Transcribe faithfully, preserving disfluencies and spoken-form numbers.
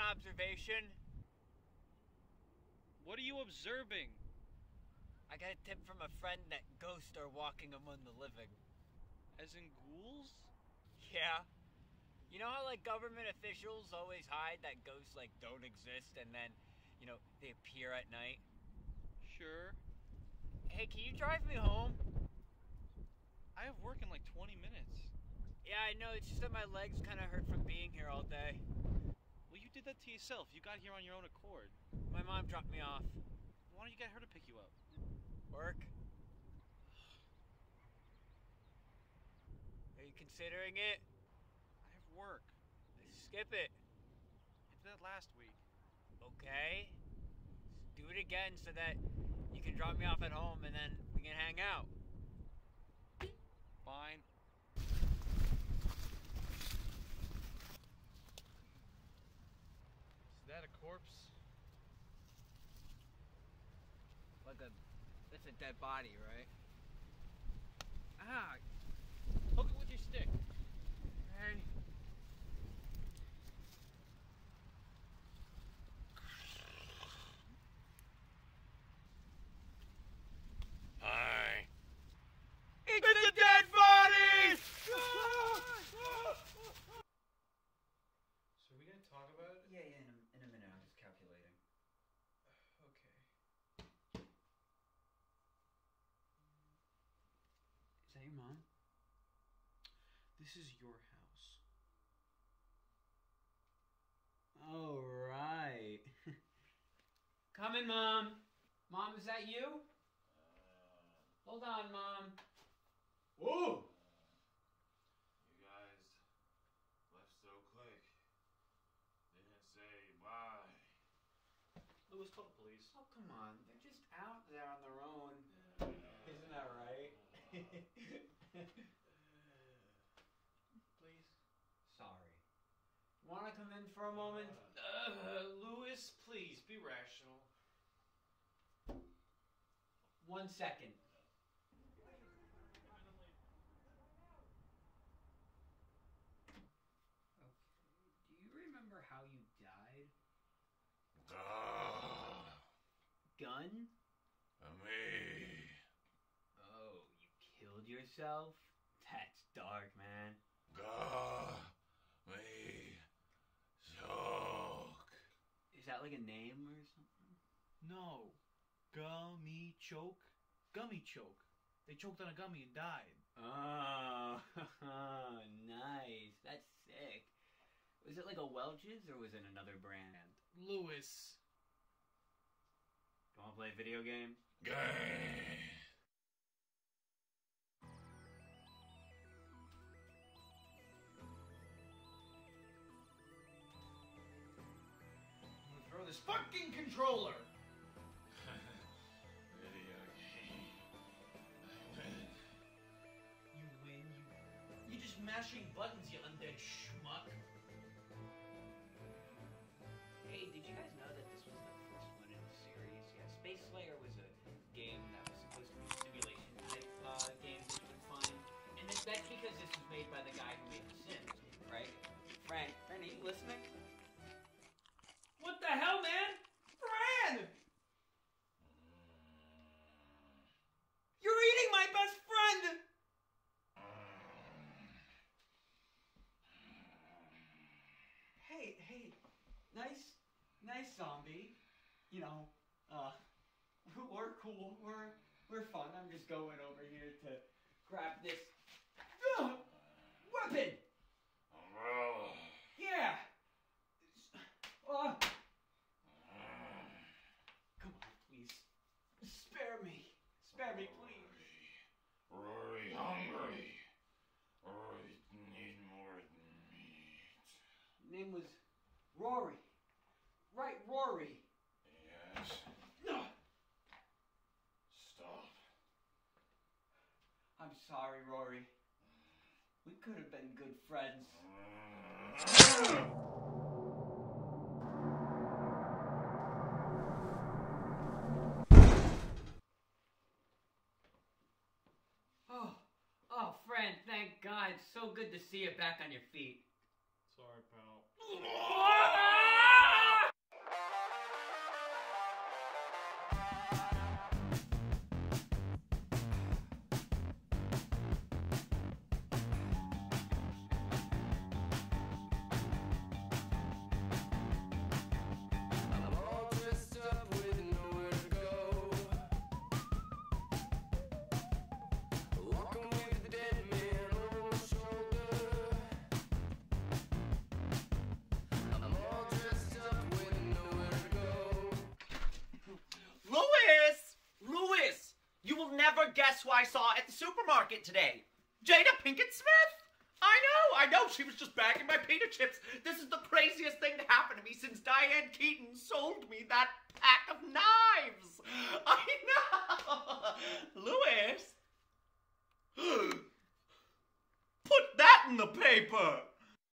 observation. What are you observing? I got a tip from a friend that ghosts are walking among the living. As in ghouls? Yeah. You know how, like, government officials always hide that ghosts, like, don't exist and then, you know, they appear at night? Sure. Hey, can you drive me home? I have work in like twenty minutes. Yeah, I know, it's just that my legs kind of hurt from being here all day. Well, you did that to yourself. You got here on your own accord. My mom dropped me off. Why don't you get her to pick you up? Work? Are you considering it? I have work. Skip it. I did that last week. Okay. Do it again so that you can drop me off at home and then we can hang out. Fine. Is that a corpse? Like a... That's a dead body, right? Ah! Hook it with your stick. Hey. Hi. It's, it's the dead body! So are we gonna talk about it? Yeah, yeah, in a, in a minute. I'm just calculating. Okay. Is that your mom? This is your house. Oh, right. Come in, Mom. Mom, is that you? Hold on, Mom. Whoa! You guys left so quick. Didn't say bye. Louis, call the police. Oh, come on. They're just out there on their own. Isn't that right? Please. Sorry. Want to come in for a moment? Uh, Louis, please, be rational. One second. Okay. Do you remember how you died? Duh. Gun? Me. Oh, you killed yourself? That's dark, man. Duh. Me. Choke. Is that like a name or something? No. Gummy choke. Gummy choke. They choked on a gummy and died. Oh, nice. That's sick. Was it like a Welch's or was it another brand? Louis. You wanna play a video game? Game. I'm gonna throw this fucking controller! Video game. I win. You win, you... You're just mashing buttons, you undead schmuck. Hey, did you guys know that this was the first one in the series? Yeah, Space Slayer was a game that was supposed to be a simulation type uh, game that you would find. And this, that's because this was made by the guy who made The Sims, right? Frank, Frank, are you listening? What the hell, man? Fran! You're eating my best friend! Hey, hey, nice, nice zombie. You know, uh, we're cool. We're we're fun. I'm just going over here to grab this uh, weapon. Umbrella. Yeah. Uh, come on, please. Spare me. Spare me, please. Rory hungry. Rory need more meat. Name was Rory. Right, Rory. Yes. No. Stop. I'm sorry, Rory. We could have been good friends. Oh, oh, friend, thank God. It's so good to see you back on your feet. Sorry, pal. guess who I saw at the supermarket today? Jada Pinkett Smith. I know, I know, she was just bagging my pita chips. This is the craziest thing to happen to me since Diane Keaton sold me that pack of knives. I know. Louis, put that in the paper.